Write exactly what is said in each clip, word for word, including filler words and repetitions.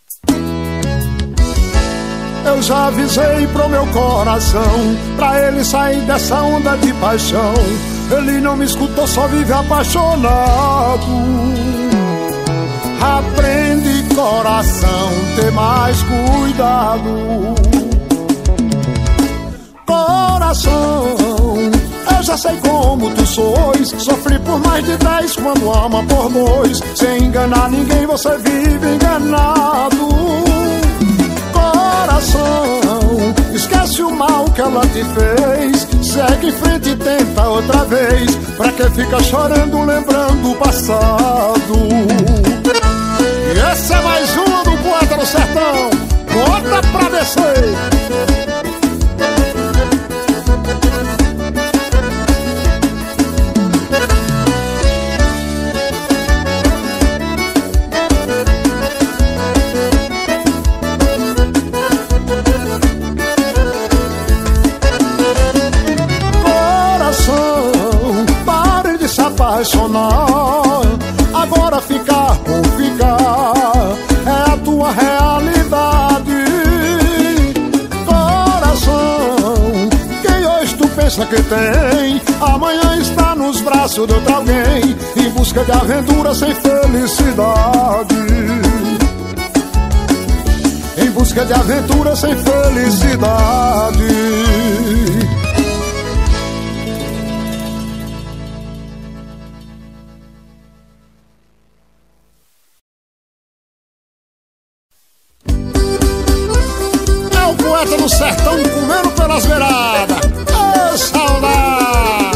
Eu já avisei pro meu coração, pra ele sair dessa onda de paixão. Ele não me escutou, só vive apaixonado. Aprende, coração, ter mais cuidado. Coração, eu já sei como tu sois. Sofri por mais de dez quando ama por dois. Sem enganar ninguém você vive enganado. Coração, esquece o mal que ela te fez. Segue em frente e tenta outra vez. Pra que fica chorando lembrando o passado? E essa é mais uma do Poeta do Sertão. Bota pra descer. Apaixonar, agora ficar por ficar é a tua realidade. Coração, quem hoje tu pensa que tem, amanhã está nos braços de outro alguém, em busca de aventura sem felicidade. Em busca de aventura sem felicidade. Poeta do Sertão comendo pelas beiradas. Ô, saudade!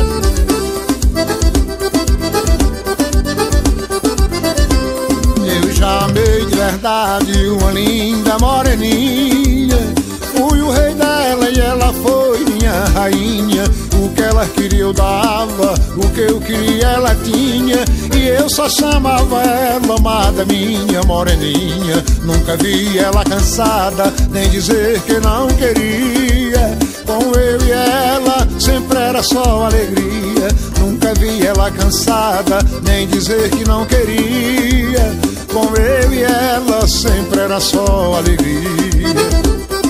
Eu já amei de verdade uma linda moreninha. Fui o rei dela e ela foi minha rainha. O que ela queria eu dava, o que eu queria ela tinha. E eu só chamava ela amada minha moreninha. Nunca vi ela cansada, nem dizer que não queria. Com eu e ela sempre era só alegria. Nunca vi ela cansada, nem dizer que não queria. Com eu e ela sempre era só alegria.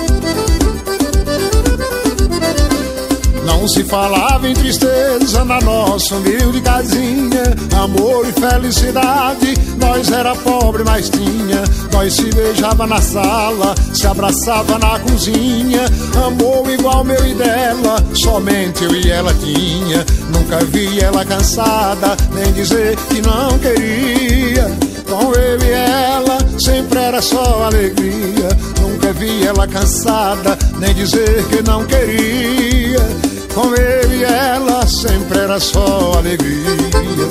Não se falava em tristeza na nossa humilde casinha. Amor e felicidade, nós era pobre, mas tinha. Nós se beijava na sala, se abraçava na cozinha. Amor igual meu e dela, somente eu e ela tinha. Nunca vi ela cansada, nem dizer que não queria. Com eu e ela, sempre era só alegria. Nunca vi ela cansada, nem dizer que não queria. Com eu e ela sempre era só alegria.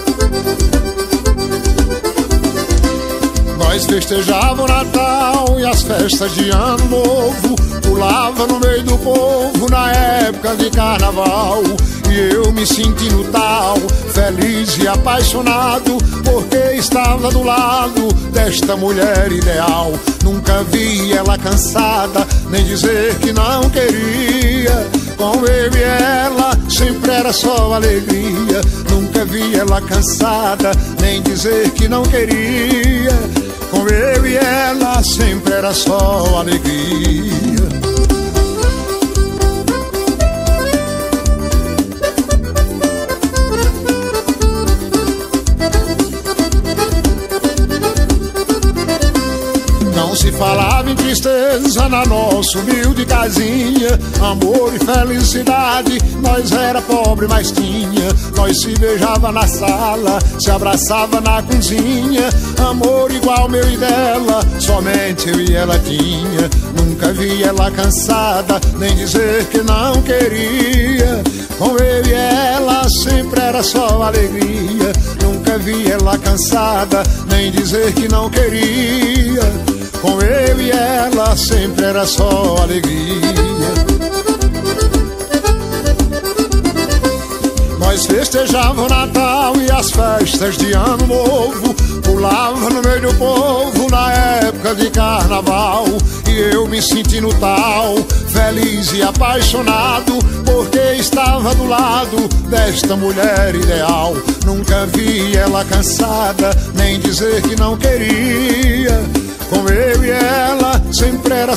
Nós festejava o Natal e as festas de Ano Novo. Pulava no meio do povo na época de carnaval. E eu me sentindo tal, feliz e apaixonado, porque estava do lado desta mulher ideal. Nunca vi ela cansada, nem dizer que não queria. Com eu e ela sempre era só alegria. Nunca vi ela cansada, nem dizer que não queria. Com eu e ela sempre era só alegria. Não se falava em tristeza na nossa humilde casinha. Amor e felicidade, nós era pobre, mas tinha. Nós se beijava na sala, se abraçava na cozinha. Amor igual meu e dela, somente eu e ela tinha. Nunca vi ela cansada, nem dizer que não queria. Com eu e ela sempre era só alegria. Nunca vi ela cansada, nem dizer que não queria. Com eu e ela sempre era só alegria. Nós festejava o Natal e as festas de Ano Novo. Pulava no meio do povo na época de carnaval. E eu me sentindo tal, feliz e apaixonado, porque estava do lado desta mulher ideal. Nunca vi ela cansada, nem dizer que não queria. Com eu e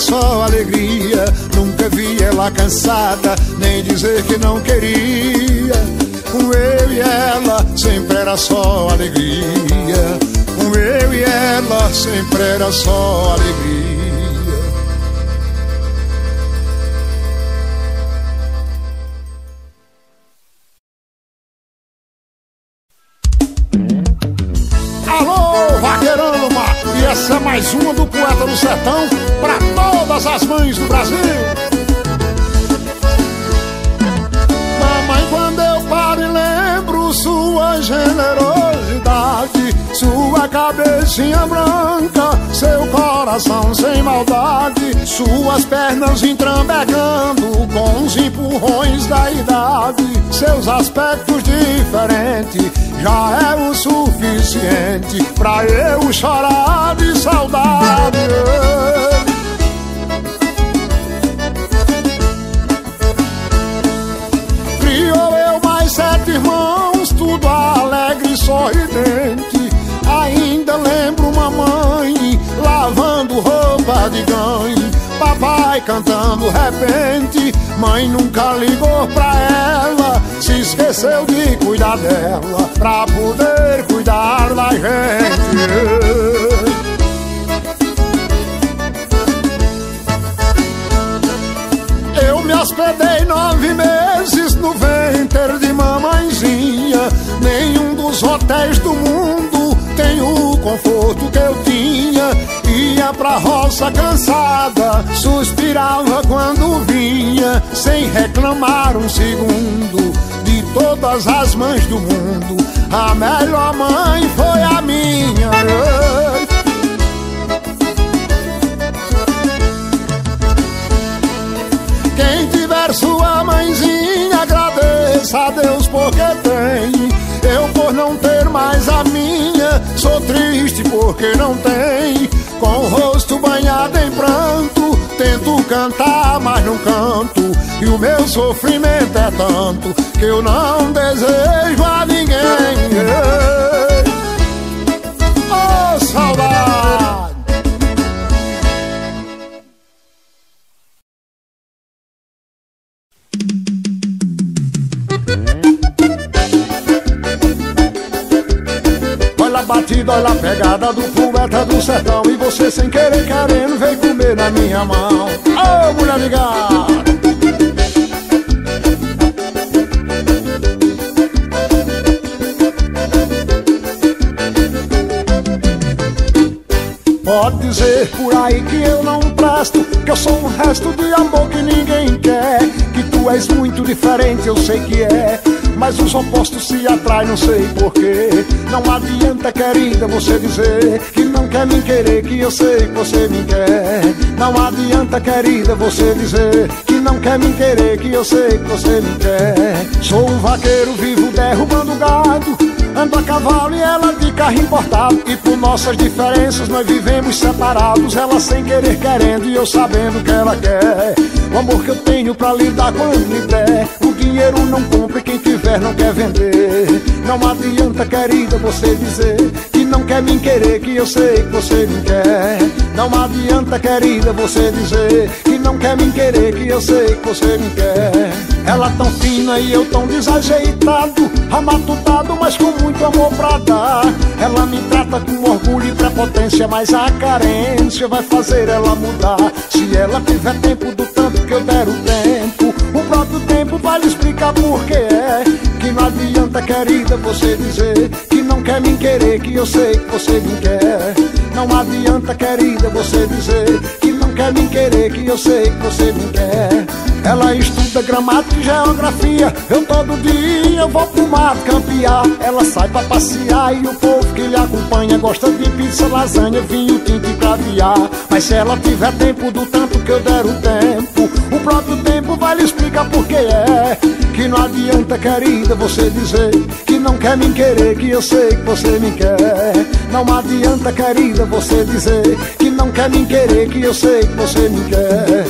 só alegria. Nunca vi ela cansada, nem dizer que não queria. Com eu e ela sempre era só alegria. Com eu e ela sempre era só alegria. Alô, vaqueirão do mato! E essa é mais uma do Poeta do Sertão pra todas as mães do Brasil. Mamãe, quando eu paro e lembro sua generosidade, sua cabecinha branca, seu coração sem maldade, suas pernas entrambegando com os empurrões da idade, seus aspectos diferentes já é o suficiente pra eu chorar de saudade. Criou eu mais sete irmãos, tudo alegre e sorridente. Ainda lembro mamãe lavando roupa de ganho, papai cantando repente. Mãe nunca ligou pra ela, se esqueceu de cuidar dela pra poder cuidar da gente. Eu me hospedei nove meses no ventre de mamãezinha. Nenhum dos hotéis do mundo tem o conforto que eu tinha. Ia pra roça cansada, suspirava quando vinha, sem reclamar um segundo. De todas as mães do mundo, a melhor mãe foi a minha. Quem tiver sua mãezinha, agradeça a Deus porque tem. Eu por não ter mais a minha, sou triste porque não tem. Com o rosto banhado em pranto, tento cantar, mas não canto. E o meu sofrimento é tanto que eu não desejo a ninguém. Oh, saudade! Olha a batida, olha a pegada do Poeta do Sertão. E você sem querer, querendo, vem comer na minha mão. Oh, mulher ligada! Pode dizer por aí que eu não presto, que eu sou um resto de amor que ninguém quer, que tu és muito diferente, eu sei que é, mas os opostos se atraem, não sei porquê. Não adianta, querida, você dizer que não quer me querer, que eu sei que você me quer. Não adianta, querida, você dizer que não quer me querer, que eu sei que você me quer. Sou um vaqueiro vivo derrubando gado, ando a cavalo e ela de carro importado. E por nossas diferenças nós vivemos separados, ela sem querer querendo e eu sabendo o que ela quer. O amor que eu tenho pra lhe dar quando lhe der, o dinheiro não compra e quem tiver não quer vender. Não adianta, querida, você dizer que não quer me querer, que eu sei que você me quer. Não adianta, querida, você dizer que não quer me querer, que eu sei que você me quer. Ela tão fina e eu tão desajeitado, amatutado, mas com muito amor pra dar. Ela me trata com orgulho e prepotência, mas a carência vai fazer ela mudar. Se ela tiver tempo do tanto que eu der o tempo, o próprio tempo vai lhe explicar por que é. Que não adianta, querida, você dizer que não quer me querer, que eu sei que você me quer. Não adianta, querida, você dizer que não quer me querer, que eu sei que você me quer. Ela estuda gramática e geografia, eu todo dia eu vou pro mato campear. Ela sai pra passear e o povo que lhe acompanha gosta de pizza, lasanha, vinho, tinto e caviar. Mas se ela tiver tempo do tanto que eu der o tempo, o próprio tempo vai lhe explicar por que é. Que não adianta, querida, você dizer que não quer me querer, que eu sei que você me quer. Não adianta, querida, você dizer que não quer me querer, que eu sei que você me quer.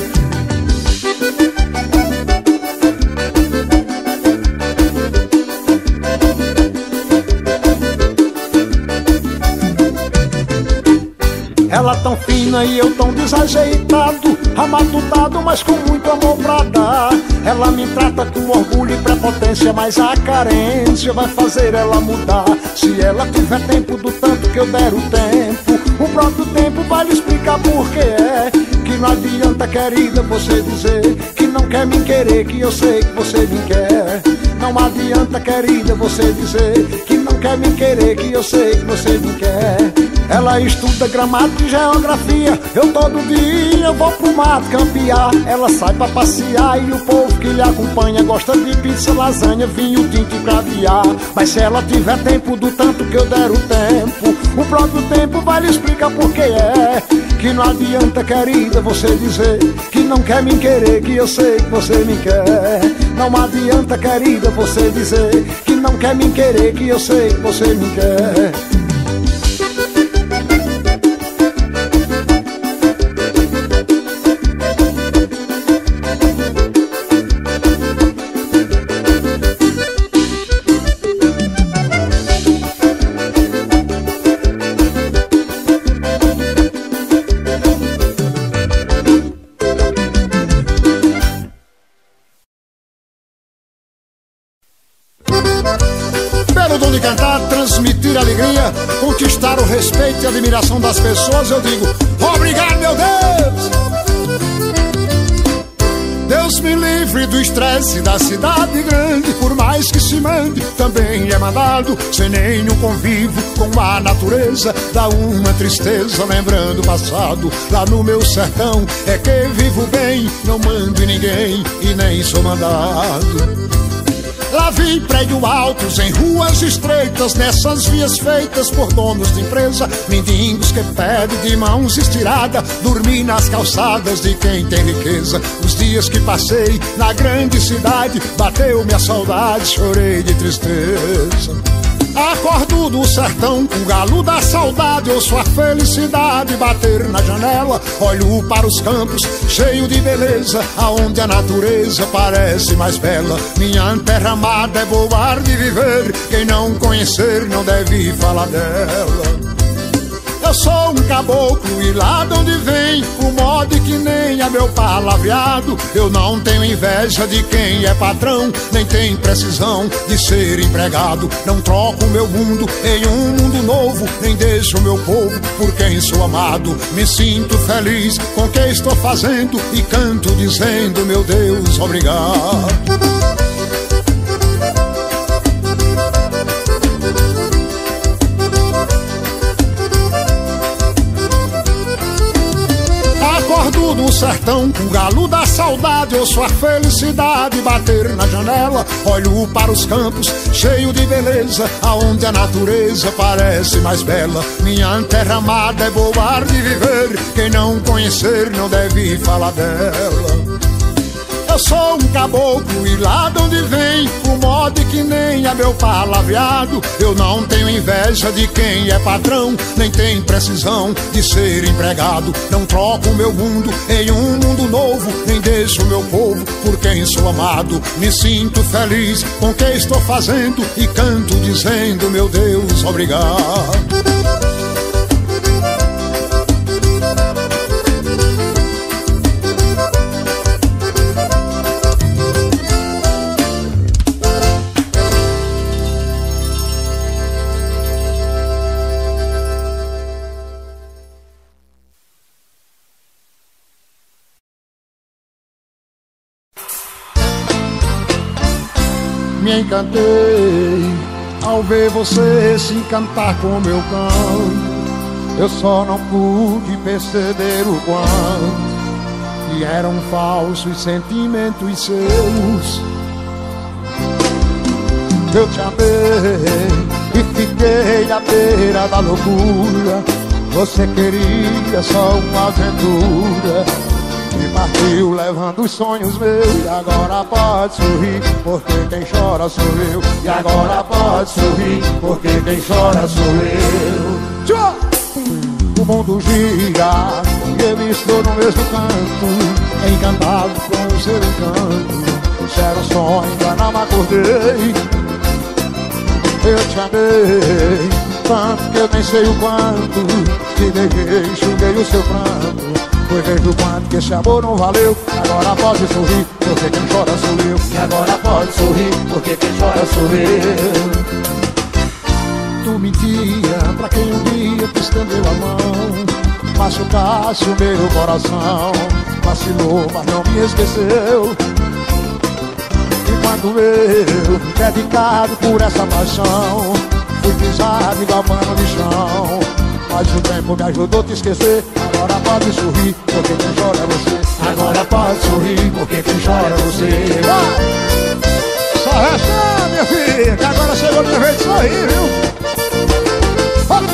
Ela tão fina e eu tão desajeitado, amatutado, mas com muito amor pra dar. Ela me trata com orgulho e prepotência, mas a carência vai fazer ela mudar. Se ela tiver tempo do tanto que eu der o tempo, o próprio tempo vai lhe explicar por que é. Que não adianta, querida, você dizer que não quer me querer, que eu sei que você me quer. Não adianta, querida, você dizer que não quer me querer, que eu sei que você me quer. Ela estuda gramática e geografia, eu todo dia eu vou pro mato campear. Ela sai pra passear e o povo que lhe acompanha gosta de pizza, lasanha, vinho, tinto e caviar. Mas se ela tiver tempo do tanto que eu der o tempo, o próprio tempo vai lhe explicar por que é. Que não adianta, querida, você dizer que não quer me querer, que eu sei que você me quer. Não adianta, querida, você dizer que não quer me querer, que eu sei que você me quer. Transmitir alegria, conquistar o respeito e admiração das pessoas, eu digo obrigado, meu Deus. Deus me livre do estresse da cidade grande, por mais que se mande, também é mandado. Sem nenhum convívio com a natureza, dá uma tristeza lembrando o passado. Lá no meu sertão é que vivo bem, não mando em ninguém e nem sou mandado. Lá vi prédios altos em ruas estreitas, nessas vias feitas por donos de empresa. Mendigos que pedem de mãos estiradas, dormir nas calçadas de quem tem riqueza. Os dias que passei na grande cidade, bateu minha saudade, chorei de tristeza. Acordo do sertão com o galo da saudade, ouço a felicidade bater na janela. Olho para os campos cheio de beleza, aonde a natureza parece mais bela. Minha terra amada é boa de viver, quem não conhecer não deve falar dela. Eu sou um caboclo e lá de onde vem o modo que nem é meu palavreado. Eu não tenho inveja de quem é patrão, nem tem precisão de ser empregado. Não troco o meu mundo em um mundo novo, nem deixo o meu povo por quem sou amado. Me sinto feliz com o que estou fazendo e canto dizendo, meu Deus, obrigado. Do sertão com o galo da saudade, ouço a felicidade bater na janela. Olho para os campos cheio de beleza, aonde a natureza parece mais bela. Minha terra amada é boa de viver, quem não conhecer não deve falar dela. Eu sou um caboclo e lá de onde vem o modo que nem é meu palavreado. Eu não tenho inveja de quem é patrão, nem tem precisão de ser empregado. Não troco o meu mundo em um mundo novo, nem deixo o meu povo por quem sou amado. Me sinto feliz com o que estou fazendo e canto dizendo, meu Deus, obrigado. Me encantei ao ver você se encantar com meu canto. Eu só não pude perceber o quanto que eram falsos sentimentos seus. Eu te amei e fiquei à beira da loucura. Você queria só uma aventura e partiu levando os sonhos meus. E agora pode sorrir, porque quem chora sou eu. E agora pode sorrir, porque quem chora sou eu. Tchau! O mundo gira e eu estou no mesmo canto, encantado com o seu encanto. Isso era um sonho, ainda não me acordei. Eu te amei tanto que eu nem sei o quanto te beijei, enxuguei o seu pranto. Foi desde o quanto que esse amor não valeu. Agora pode sorrir, porque quem chora sou eu. E agora pode sorrir, porque quem chora sou eu. Tu mentia pra quem um dia te estendeu a mão, machucasse o meu coração. Vacilou, mas não me esqueceu. Enquanto eu, dedicado por essa paixão, fui pisado igual pano de chão. Mas o tempo me ajudou a te esquecer. Agora pode sorrir, porque quem chora é você. Agora pode sorrir, porque quem chora é você. Vai! Só resta, minha filha, que agora chegou a minha vez de sorrir, viu? Vai!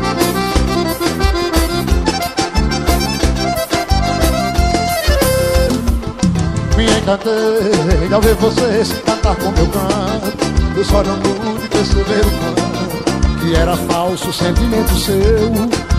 Me encantei ao ver você se cantar com meu canto. Eu só não pude perceber o quanto que era falso o sentimento seu.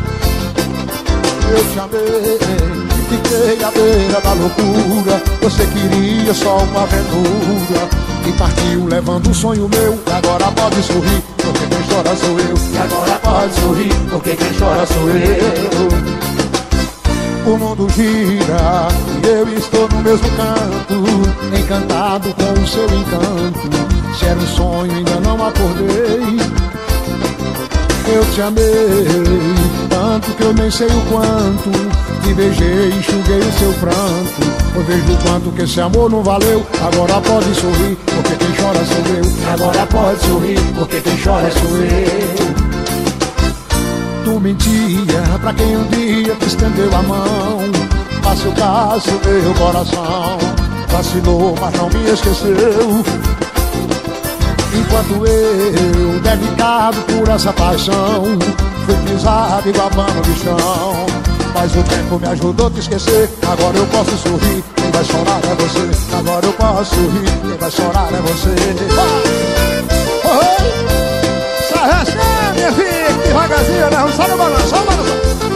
Eu te amei, fiquei à beira da loucura. Você queria só uma aventura e partiu levando um sonho meu. E agora pode sorrir, porque quem chora sou eu. E agora pode sorrir, porque quem chora sou eu. O mundo gira e eu estou no mesmo canto, encantado com o seu encanto. Se era um sonho ainda não acordei. Eu te amei, tanto que eu nem sei o quanto te beijei, enxuguei o seu pranto. Eu vejo o quanto que esse amor não valeu. Agora pode sorrir, porque quem chora sou eu. Agora pode sorrir, porque quem chora sou eu. Tu mentia pra quem um dia te estendeu a mão, machucasse o meu coração. Vacilou, mas não me esqueceu. Enquanto eu, dedicado por essa paixão, fui pisado igual pano de chão. Mas o tempo me ajudou a te esquecer. Agora eu posso sorrir, quem vai chorar é você. Agora eu posso sorrir, quem vai chorar é você. Vai! Oi! Sai rachando, minha filha, devagarzinho, não, só no balanço, só no balanço.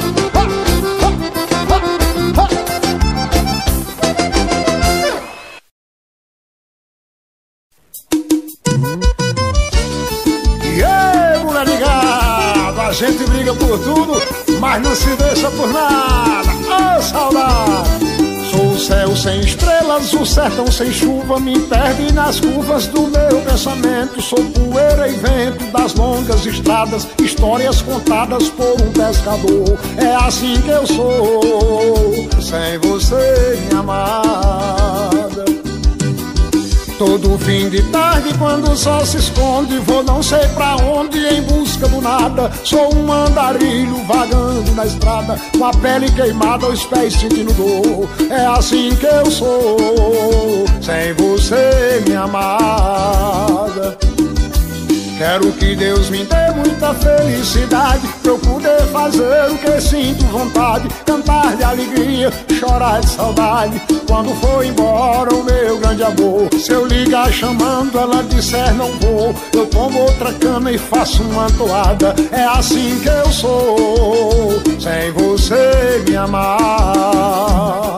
A gente briga por tudo, mas não se deixa por nada. Ô, saudade! Sou o céu sem estrelas, o sertão sem chuva, me perde nas curvas do meu pensamento. Sou poeira e vento das longas estradas, histórias contadas por um pescador. É assim que eu sou, sem você, minha amada. Todo fim de tarde, quando o sol se esconde, vou não sei pra onde em busca do nada. Sou um andarilho vagando na estrada, com a pele queimada, os pés sentindo dor. É assim que eu sou, sem você, minha amada. Quero que Deus me dê muita felicidade, pra eu poder fazer o que sinto vontade. Cantar de alegria, chorar de saudade, quando for embora o meu grande amor. Se eu ligar chamando, ela disser não vou, eu tomo outra cama e faço uma toada. É assim que eu sou, sem você, minha amada.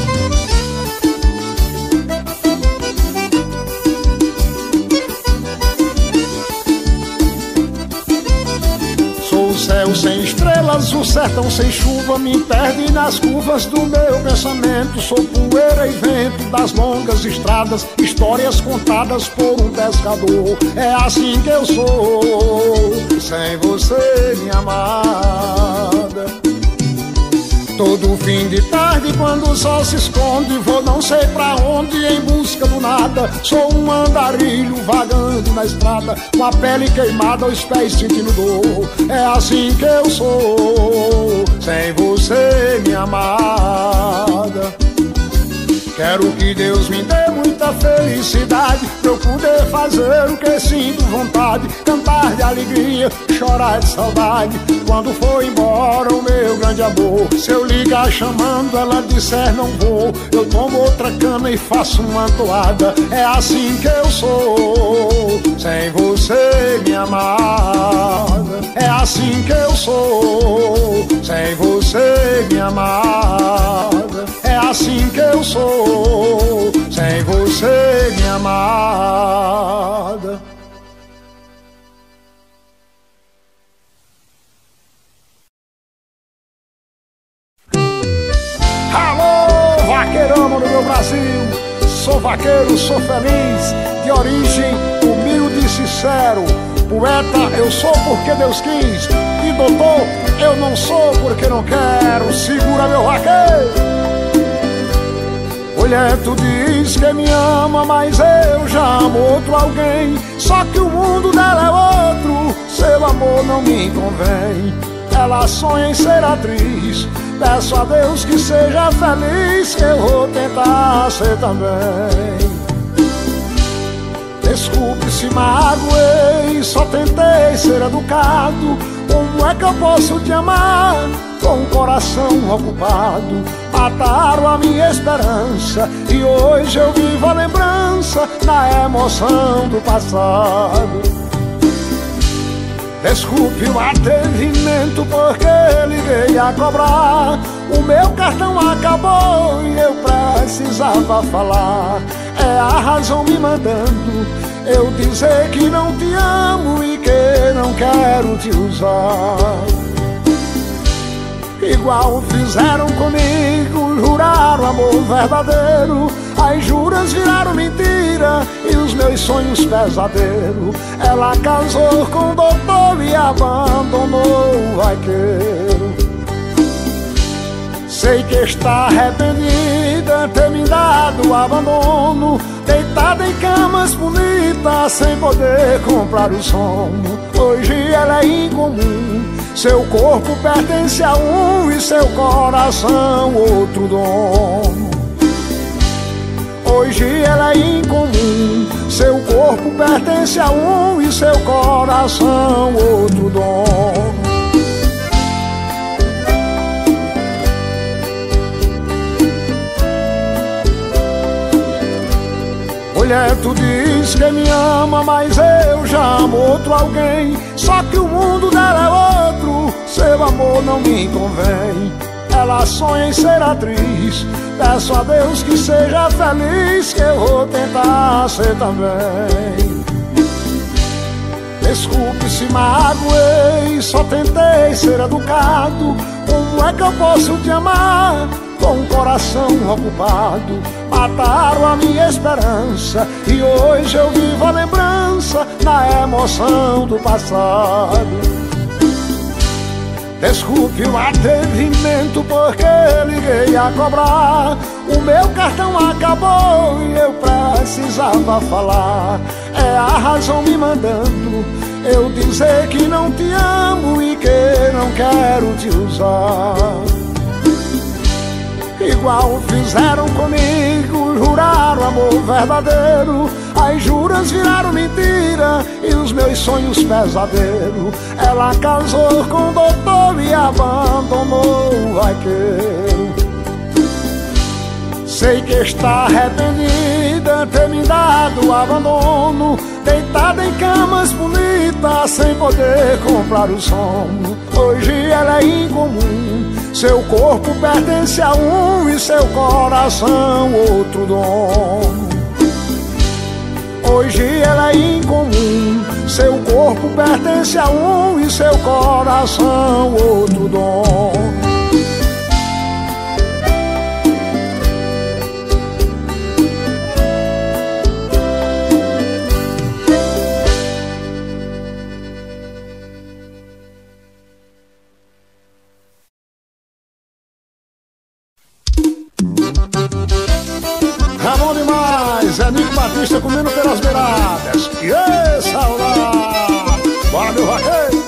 O céu sem estrelas, o sertão sem chuva, me perde nas curvas do meu pensamento. Sou poeira e vento das longas estradas, histórias contadas por um pescador. É assim que eu sou, sem você, minha amada. Todo fim de tarde, quando o sol se esconde, vou não sei pra onde em busca do nada. Sou um andarilho vagando na estrada, com a pele queimada, os pés sentindo dor. É assim que eu sou, sem você, minha amada. Quero que Deus me dê muita felicidade, pra eu poder fazer o que sinto vontade. Cantar de alegria, chorar de saudade, quando for embora o meu grande amor. Se eu ligar chamando, ela disser não vou, eu tomo outra cana e faço uma toada. É assim que eu sou, sem você, minha amada. É assim que eu sou, sem você, minha amada. É assim que eu sou, sem você, minha amada. vaqueirama do meu Brasil. Sou vaqueiro, sou feliz, de origem humilde e sincero. Poeta eu sou porque Deus quis, e doutor eu não sou porque não quero. Segura meu vaqueiro. Mulher, tu diz que me ama, mas eu já amo outro alguém. Só que o mundo dela é outro, seu amor não me convém. Ela sonha em ser atriz, peço a Deus que seja feliz, que eu vou tentar ser também. Desculpe se magoei, só tentei ser educado. Como é que eu posso te amar com o coração ocupado? Mataram a minha esperança e hoje eu vivo a lembrança na emoção do passado. Desculpe o atrevimento porque liguei a cobrar. O meu cartão acabou e eu precisava falar. É a razão me mandando eu dizer que não te amo e que não quero te usar. Igual fizeram comigo, juraram amor verdadeiro. As juras viraram mentira e os meus sonhos pesadelo. Ela casou com o doutor e abandonou o vaqueiro. Sei que está arrependida, ter me dado abandono, deitada em camas bonitas, sem poder comprar o sono. Hoje ela é incomum, seu corpo pertence a um e seu coração outro dono. Hoje ela é incomum, seu corpo pertence a um e seu coração outro dono. Mulher, tu diz que me ama, mas eu já amo outro alguém. Só que o mundo dela é outro, seu amor não me convém. Ela sonha em ser atriz, peço a Deus que seja feliz, que eu vou tentar ser também. Desculpe se magoei, só tentei ser educado. Como é que eu posso te amar com o coração ocupado? Mataram a minha esperança e hoje eu vivo a lembrança na emoção do passado. Desculpe o atrevimento porque liguei a cobrar. O meu cartão acabou e eu precisava falar. É a razão me mandando eu dizer que não te amo e que não quero te usar. Igual fizeram comigo, juraram amor verdadeiro. As juras viraram mentira e os meus sonhos pesadelo. Ela casou com o doutor e abandonou o vaqueiro. Sei que está arrependida, ter me dado abandono, deitada em camas bonitas, sem poder comprar o sono. Hoje ela é incomum, seu corpo pertence a um e seu coração outro dono. Hoje ela é incomum, seu corpo pertence a um e seu coração outro dono. Ramon demais, é Nico Batista comendo pelas beiradas. E ê, saudade! Bora, meu vaqueiro!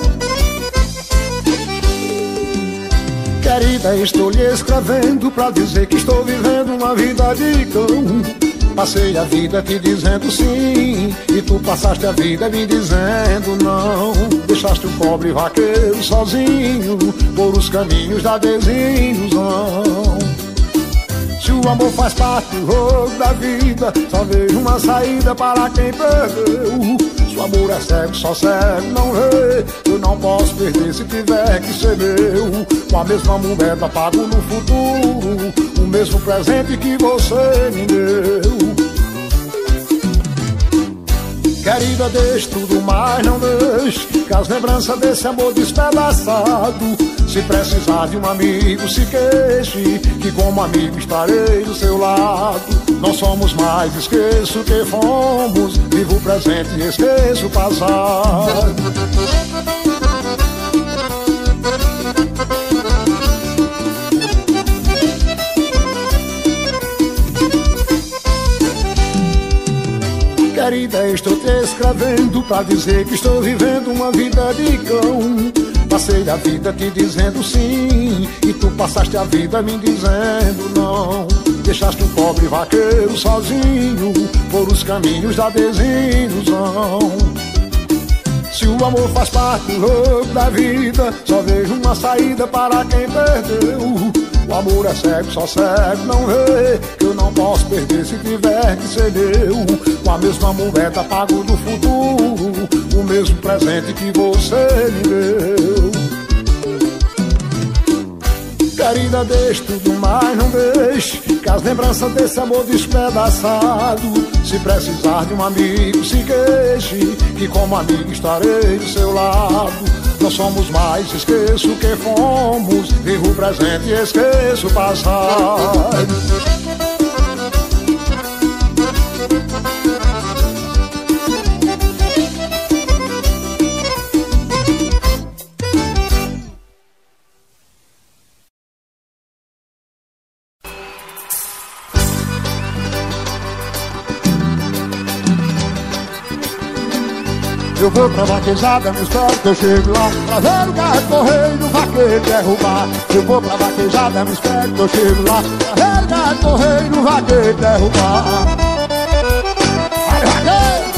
Querida, estou lhe escrevendo pra dizer que estou vivendo uma vida de cão. Passei a vida te dizendo sim, e tu passaste a vida me dizendo não. Deixaste o pobre vaqueiro sozinho por os caminhos da desilusão. Se o amor faz parte do jogo da vida, só vejo uma saída para quem perdeu. Se o amor é cego, só cego não vê. Eu não posso perder se tiver que ser meu. Com a mesma moeda pago no futuro o mesmo presente que você me deu. Querida, deixe tudo, mas não deixe que as lembranças desse amor despedaçado. Se precisar de um amigo, se queixe, que como amigo estarei do seu lado. Não somos mais, esqueço que fomos, vivo o presente e esqueço o passado. Querida, estou te escrevendo pra dizer que estou vivendo uma vida de cão. Passei a vida te dizendo sim, e tu passaste a vida me dizendo não. Deixaste um pobre vaqueiro sozinho por os caminhos da desilusão. Se o amor faz parte do jogo da vida, só vejo uma saída para quem perdeu. O amor é cego, só cego não vê que eu não posso perder se tiver que ser meu. Com a mesma moeda pago do futuro, o mesmo presente que você me deu. Querida, deixe tudo, mas não deixe que as lembranças desse amor despedaçado. Se precisar de um amigo, se queixe, que como amigo estarei do seu lado. Não somos mais, esqueço que fomos, vivo o presente e esqueço o passado. Eu vou pra vaquejada, me espero que eu chego lá pra ver o gado correr e o vaqueiro derrubar. Eu vou pra vaquejada, me espero que eu chego lá pra ver o gado correr e o vaqueiro derrubar. Vai, vaqueiro!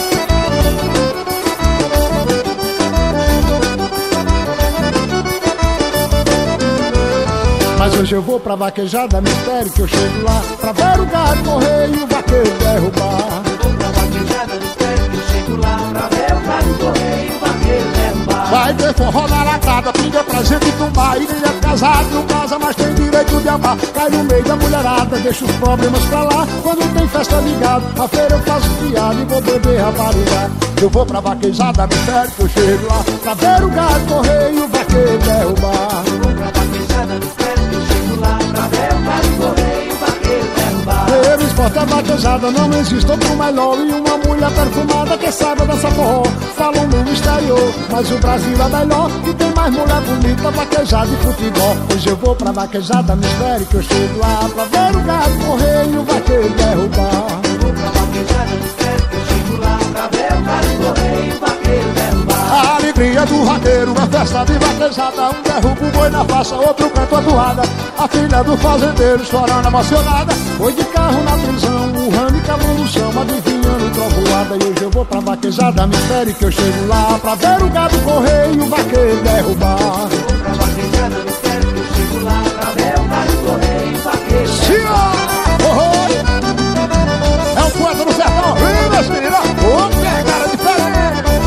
Mas hoje eu vou pra vaquejada, me espero que eu chego lá pra ver o gado correr e o vaqueiro derrubar. Eu vou pra vaquejada, me espero que eu chego lá pra ver o gado correr e o vaqueiro derrubar. Vai ter forró na latada, pinga pra gente tomar. E nem é casado, não casa, mas tem direito de amar. Cai no meio da mulherada, deixa os problemas pra lá. Quando tem festa ligado, a feira eu faço piada e vou beber rapariga. Eu vou pra vaquejada, me espero que eu chego lá pra ver o gado correr e o vaqueiro derrubar. Eu vou pra vaquejada, me espero que eu chego lá pra ver o gado correr e o vaqueiro derrubar. Meu esporte é vaquejada, não existe outro melhor. E uma mulher perfumada que saiba dançar forró. Falam no exterior, mas o Brasil é melhor. E tem mais mulher bonita, vaquejada e futebol. Hoje eu vou pra vaquejada, me espere que eu chego lá pra ver o gado correr e o vaqueiro derrubar. Eu vou pra vaquejada, me espere que eu chego lá pra ver o gado correr e o vaqueiro derrubar. A alegria do vaqueiro, uma festa de vaquejada. Um derruba o boi na faixa, outro canta a toada. A filha do fazendeiro chorando emocionada. Foi de carro na prisão, o rame cavou no chão, adivinhando trovoada. E hoje eu vou pra vaquejada, me espere que eu chego lá pra ver o gado correr e o vaqueiro derrubar. Eu vou pra vaquejada, me espere que eu chego lá pra ver o gado correr e o vaqueiro derrubar. Oh, oh. É um poeta do sertão, vem, meus meninos, ô, que cara diferente.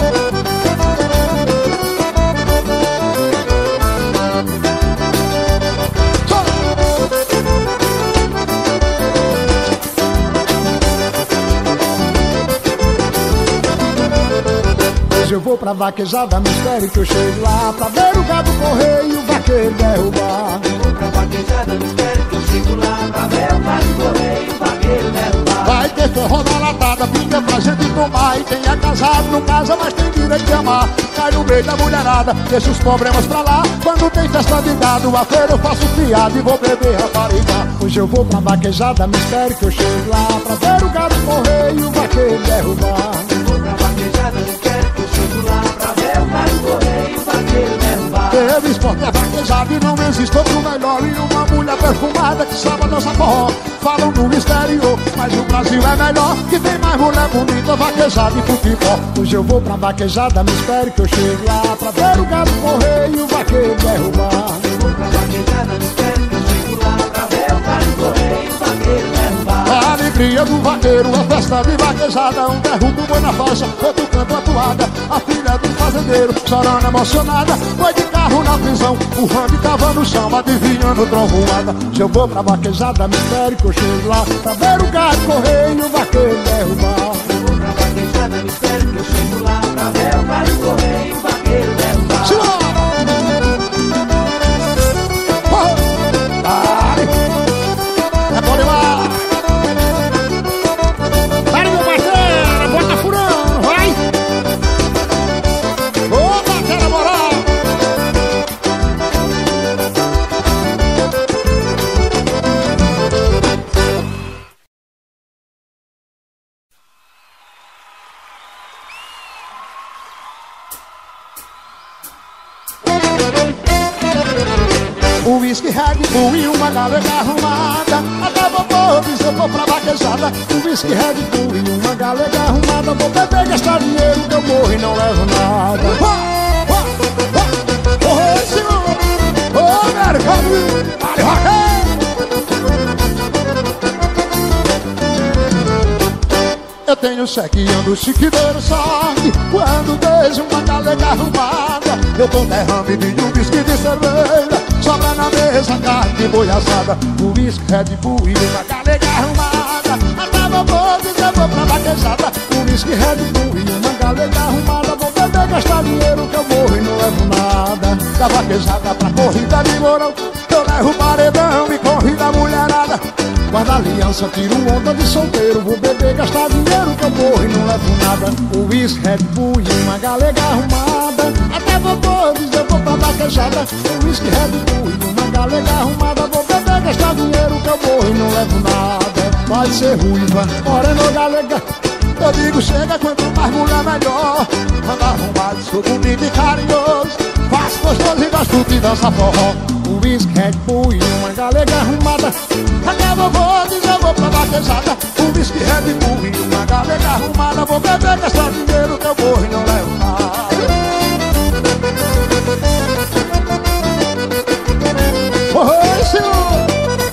Eu vou pra vaquejada, me espere que eu chego lá pra ver o gado correr e o vaqueiro derrubar. Eu vou pra vaquejada, me espere que eu chego lá pra ver o gado correr e o vaqueiro derrubar. Vai ter forró na latada, pinga pra gente tomar. E quem é casado não casa, mas tem direito de amar. Cai no meio da mulherada, deixa os problemas pra lá. Quando tem festa de gado, a feira eu faço piada e vou beber rapariga. Hoje eu vou pra vaquejada, me espere que eu chego lá pra ver o gado correr e o vaqueiro derrubar. Eu vou pra vaquejada, me espere que eu chego lá pra ver o gado correr e o vaqueiro derrubar. Teve esporte é vaquejada e não existe outro melhor. E uma mulher perfumada que sabe dançar forró. Falam no exterior, mas o Brasil é melhor. Que tem mais mulher bonita, vaquejada e futebol. Hoje eu vou pra vaquejada, me espere que eu chego lá pra ver o gado correr e o vaqueiro derrubar. Eu vou pra vaquejada, me espere que eu chego lá pra ver o gado correr e o vaqueiro derrubar. A alegria do vaqueiro, a festa de vaquejada. Um derruba o boi na faixa, outro canta a toada. A filha do fazendeiro, chorando emocionada. Foi de carro na prisão, o rame tava no chão, adivinhando trovoada. Se eu vou pra vaquejada, me espere que eu chego lá pra ver o gado correr e o vaqueiro derrubar. Eu vou pra vaquejada, engana, me espere que eu chego lá pra ver o cara correr e o vaqueiro derrubar. É bom demais. Vai, meu parceiro, bota furando, vai. Ô, batera moral. O whisky Red Bull e uma galera arrumada. Até vovô diz eu vou pra vaquejada. O whisky Red Bull e uma galera arrumada. Vou beber, gastar dinheiro que eu morro e não levo nada. Ô, senhor! Ô, mercado! Vale, roqueiro! Eu tenho cheque, ando chiquideiro, sorte. Quando vejo uma galera arrumada, eu tô derrame de um whisky de cerveja. Sobra na mesa carne de boi assada. O whisky Red Bull e uma galera arrumada. Até vovô diz eu vou pra vaquejada. O whisky Red Bull e uma galera arrumada. Vou beber, gastar dinheiro que eu morro e não levo nada. Da vaquejada pra corrida de mourão, eu levo paredão e corrida mulherada. Guarda aliança, tiro onda de solteiro. Vou beber, gastar dinheiro que eu morro e não levo nada. O whisky Red Bull e uma galega arrumada. Até vovô diz eu vou pra vaquejada. O whisky Red Bull e uma galega arrumada. Vou beber, gastar dinheiro que eu morro e não levo nada. Pode ser ruiva, morena ou galega, eu digo chega, quanto mais mulher melhor. Anda arrumado, sou bonito e carinhoso. Faço gostoso e gosto de dançar forró. O whisky Red Bull e uma galega arrumada. Até vovô diz eu vou pra vaquejada. O whisky Red Bull e uma galega arrumada. Vou beber, gastar dinheiro que eu morro e não levo nada. Oi, senhor!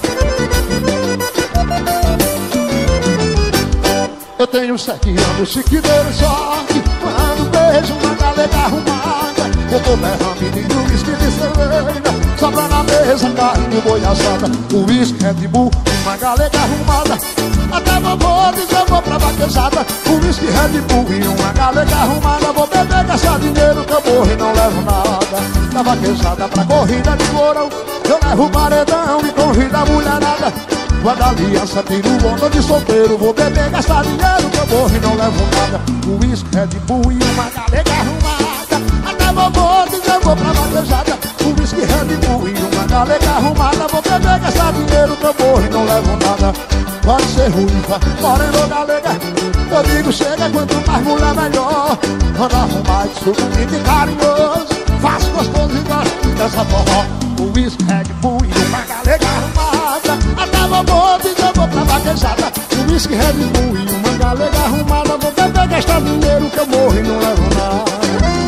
Eu tenho sete anos, chiquideiro, sorte. Quando vejo uma galera arrumada, eu tô derrame de um whisky de cerveja. Sobra na mesa carne de boi assada. O whisky Red Bull, uma galera arrumada. Até vovô diz eu vou pra vaquejada. O whisky Red Bull e uma galera arrumada. Vou beber, gastar dinheiro que eu morro e não levo nada. Da vaquejada pra corrida de mourão, eu levo paredão e corrida mulherada. Guarda aliança, tiro onda de solteiro. Vou beber, gastar dinheiro que eu morro e não levo nada. O whisky Red Bull e uma galega arrumada. Até vovô diz eu vou pra vaquejada. O whisky Red Bull e uma galega arrumada. Vou beber, gastar dinheiro que eu morro e não levo nada. Pode ser ruiva, morena ou galega, eu digo chega, quanto mais mulher melhor. Anda arrumado, sou bonito e carinhoso. Faço gostoso e gosto de dançar forró. O whisky Red Bull e uma galega arrumada. Até vovô diz eu vou pra vaquejada. O whisky Red Bull e uma galega arrumada. Vou beber, gastar dinheiro que eu morro e não levo nada.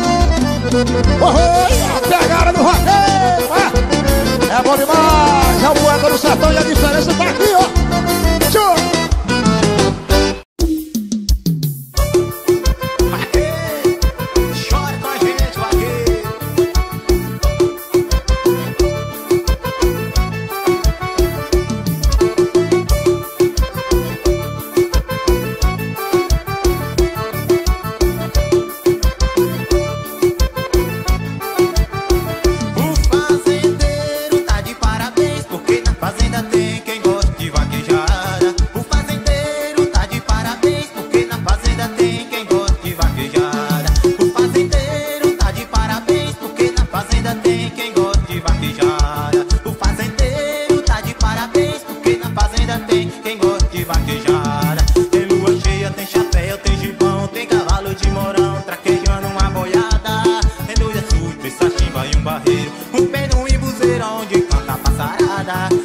Oi, a pegada do roqueiro, é, é bom demais. É o poeta do sertão e a diferença tá aqui, ó. Tchau. Um peru e buzeirão de canta passarada.